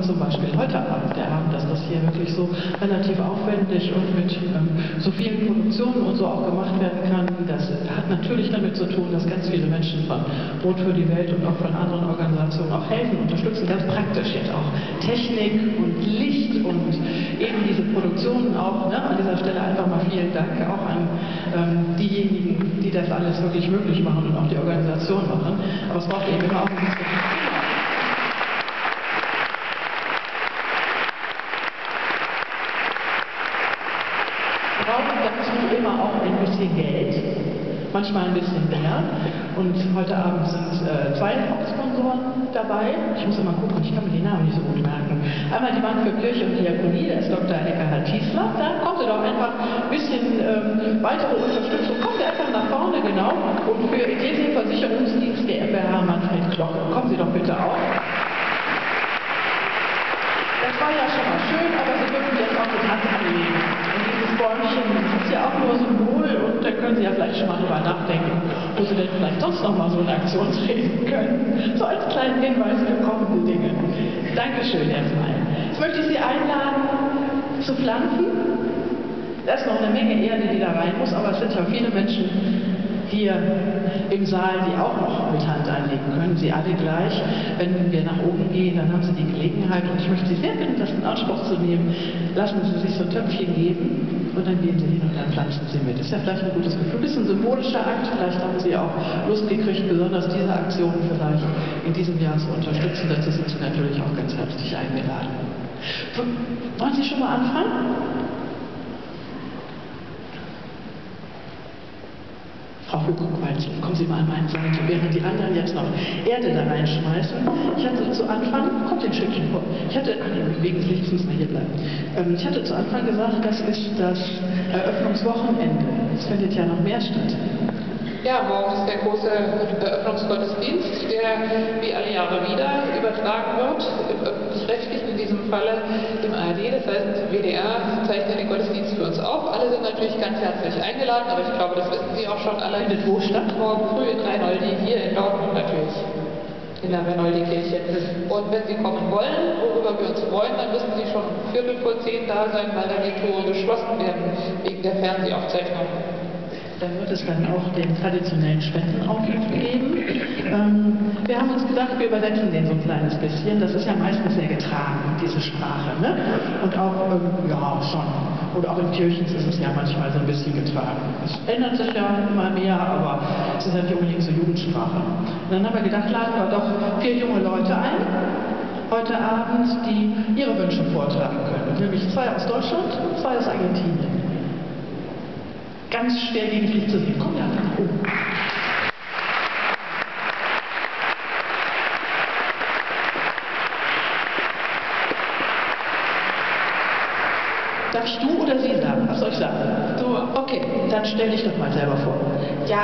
zum Beispiel heute Abend erhaben, dass das hier wirklich so relativ aufwendig und mit so vielen Produktionen und so auch gemacht werden kann. Das hat natürlich damit zu tun, dass ganz viele Menschen von Brot für die Welt und auch von anderen Organisationen auch helfen, unterstützen, ganz praktisch jetzt auch Technik und Licht und eben diese Produktionen auch. Ne? An dieser Stelle einfach mal vielen Dank auch an diejenigen, die das alles wirklich möglich machen und auch die Organisation machen. Aber es braucht eben immer auch ein bisschen... brauchen dazu immer auch ein bisschen Geld, manchmal ein bisschen mehr. Und heute Abend sind zwei Hauptsponsoren dabei. Ich muss immer gucken, ich kann mir die Namen nicht so gut merken. Einmal die Bank für Kirche und Diakonie, das ist Dr. Eckhard Tiesler. Da kommt ihr doch einfach ein bisschen weitere Unterstützung. Kommt ihr einfach nach vorne, genau. Und für ETC Versicherungsdienst GmbH Manfred Glocke. Kommen Sie doch bitte auch. Das war ja schon mal schön, aber Sie dürfen jetzt auch die Hand anlegen. Und dieses Bäumchen, das ist ja auch nur Symbol und da können Sie ja vielleicht schon mal drüber nachdenken, wo Sie denn vielleicht sonst noch mal so eine Aktion treten können. So als kleinen Hinweis für kommende Dinge. Dankeschön erstmal. Jetzt möchte ich Sie einladen zu pflanzen. Da ist noch eine Menge Erde, die da rein muss, aber es sind ja viele Menschen hier im Saal, die auch noch mit Hand anlegen können. Sie alle gleich. Wenn wir nach oben gehen, dann haben Sie die Gelegenheit und ich möchte Sie sehr bitten, das in Anspruch zu nehmen. Lassen Sie sich so ein Töpfchen geben und dann gehen Sie hin und dann pflanzen Sie mit. Ist ja vielleicht ein gutes Gefühl. Ist ein symbolischer Akt. Vielleicht haben Sie auch Lust gekriegt, besonders diese Aktion vielleicht in diesem Jahr zu unterstützen. Dazu sind Sie natürlich auch ganz herzlich eingeladen. Wollen Sie schon mal anfangen? Frau Höcke-Qualz, kommen Sie mal an meine Seite, während die anderen jetzt noch Erde da reinschmeißen. Ich hatte zu Anfang, kommt ein Stückchen vor, wegen des Lichts müssen wir hier bleiben. Ich hatte zu Anfang gesagt, das ist das Eröffnungswochenende. Es findet ja noch mehr statt. Ja, morgen ist der große Eröffnungsgottesdienst, der wie alle Jahre wieder übertragen wird, im Öffentlich-Rechtlichen, in diesem Falle im ARD, das heißt WDR zeichnet den Gottesdienst für uns auf. Alle sind natürlich ganz herzlich eingeladen, aber ich glaube, das wissen Sie auch schon alle. Findet wo statt? Morgen früh in Rheinoldi, hier in Dortmund natürlich, in der Rheinoldi-Kirche. Und wenn Sie kommen wollen, worüber wir uns freuen, dann müssen Sie schon um 9:15 da sein, weil dann die Tore geschlossen werden wegen der Fernsehaufzeichnung. Dann wird es dann auch den traditionellen Spendenaufruf geben. Wir haben uns gedacht, wir übersetzen den so ein kleines bisschen. Das ist ja meistens sehr getragen, diese Sprache. Ne? Und auch, ja, schon. Oder auch in Kirchen ist es ja manchmal so ein bisschen getragen. Es ändert sich ja immer mehr, aber es ist ja nicht unbedingt so Jugendsprache. Und dann haben wir gedacht, laden wir doch 4 junge Leute ein, heute Abend, die ihre Wünsche vortragen können. Nämlich 2 aus Deutschland und 2 aus Argentinien. Ganz schwer gegen dich zu sehen. Komm ja nach oben. Darf ich du oder sie sagen? Was soll ich sagen? Du. Okay, dann stell dich doch mal selber vor. Ja,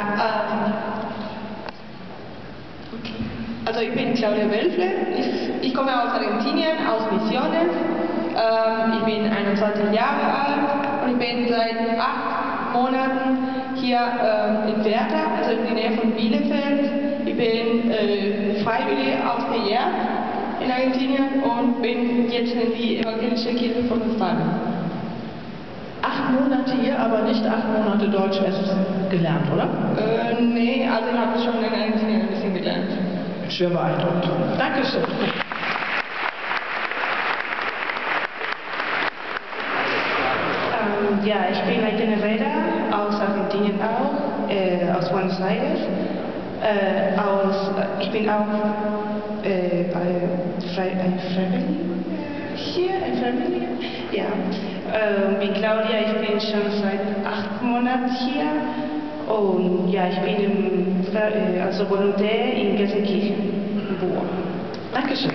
okay. Also ich bin Claudia Welfle. Ich komme aus Argentinien, aus Misiones. Ich bin 21 Jahre alt und ich bin seit 8 Monaten hier in Werther, also in der Nähe von Bielefeld. Ich bin freiwillig ausgejährt in Argentinien und bin jetzt in die evangelische Kirche von Westfalen. 8 Monate hier, aber nicht 8 Monate Deutsch gelernt, oder? Nee, also ich habe schon in Argentinien ein bisschen gelernt. Schwer beeindruckt. Dankeschön. Ja, ich bin Aitene Vera, aus Argentinien auch, aus Buenos Aires. Ich bin auch ein Freiwillig hier, ein Freiwillig. Ja, bin Claudia, ich bin schon seit 8 Monaten hier und ja, ich bin also Volontär in Gelsenkirchen, Boa. Dankeschön.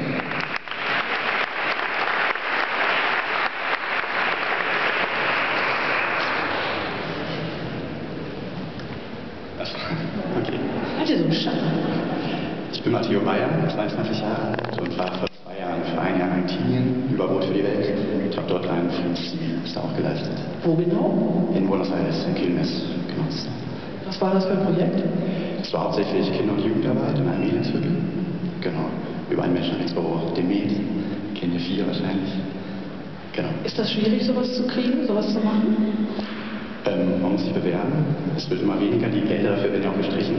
Okay. Hatte so einen Schein. Ich bin Matteo Bayer, 22 Jahre alt und war vor 2 Jahren für ein Jahr in Argentinien über Brot für die Welt und habe dort einen Friedensdienst auch geleistet. Wo genau? In Buenos Aires, in Quilmes, genau. Was war das für ein Projekt? Es war hauptsächlich Kinder- und Jugendarbeit in einem Medienviertel. Genau. Über ein Menschenrechtsbüro, dem MED, Linie 4 wahrscheinlich. Genau. Ist das schwierig, sowas zu kriegen, sowas zu machen? Man muss sich bewerben. Es wird immer weniger, die Gelder dafür werden ja auch gestrichen.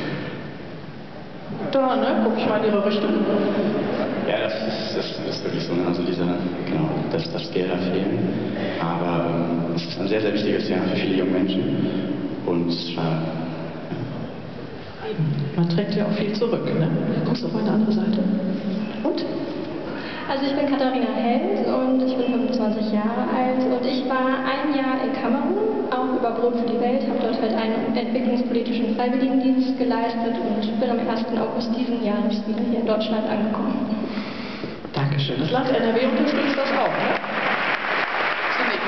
Da, ne? Guck ich mal in Ihre Richtung. Ja, das ist wirklich so. Ne? Also genau, dass Gelder fehlen. Aber es ist ein sehr, sehr wichtiges Jahr für viele junge Menschen. Und schade. Man trägt ja auch viel zurück, ne? Kommst du auf meine andere Seite? Und? Also ich bin Katharina Held und ich bin 25 Jahre alt und ich war ein Jahr in Kamerun, auch über Brot für die Welt, habe dort halt einen entwicklungspolitischen Freiwilligendienst geleistet und bin am 1. August diesen Jahres wieder hier in Deutschland angekommen. Dankeschön. Das Land NRW unterstützt das auch, ne? Sie nickt.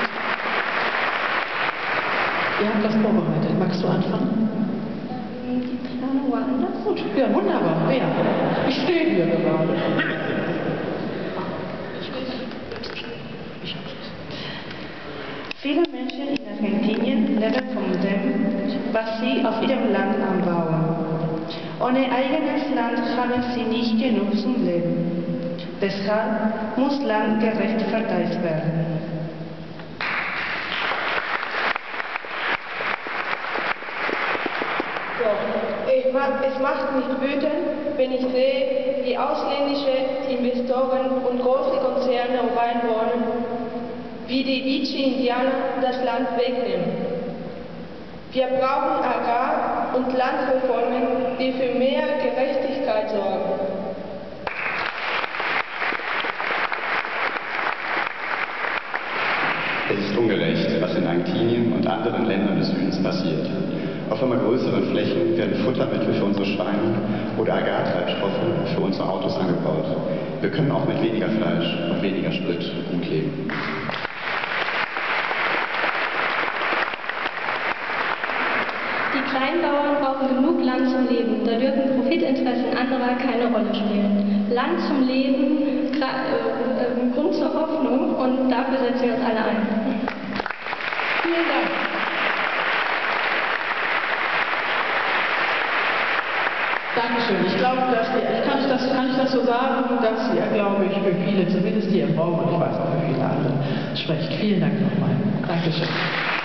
Ihr habt das vorbereitet. Magst du anfangen? Die Planung war anders. Gut, ja, wunderbar. Ja, ich stehe hier gerade. Viele Menschen in Argentinien leben von dem, was sie auf ihrem Land anbauen. Ohne eigenes Land haben sie nicht genug zum Leben. Deshalb muss Land gerecht verteilt werden. Es macht mich wütend, wenn ich sehe, wie ausländische Investoren und große Konzerne rein wollen, wie die Vichy-Indianer das Land wegnehmen. Wir brauchen Agrar- und Landreformen, die für mehr Gerechtigkeit sorgen. Es ist ungerecht, was in Argentinien und anderen Ländern des Südens passiert. Auf immer größeren Flächen werden Futtermittel für unsere Schweine oder Agrartreibstoffe für unsere Autos angebaut. Wir können auch mit weniger Fleisch und weniger Sprit gut leben. Die Kleinbauern brauchen genug Land zum Leben, da dürfen Profitinteressen anderer keine Rolle spielen. Land zum Leben, Grund zur Hoffnung und dafür setzen wir uns alle ein. Vielen Dank. Dankeschön. Ich glaube, kann ich das so sagen, dass ihr, glaube ich, für viele, zumindest hier im Raum, und ich weiß auch für viele andere, sprecht. Vielen Dank nochmal. Dankeschön.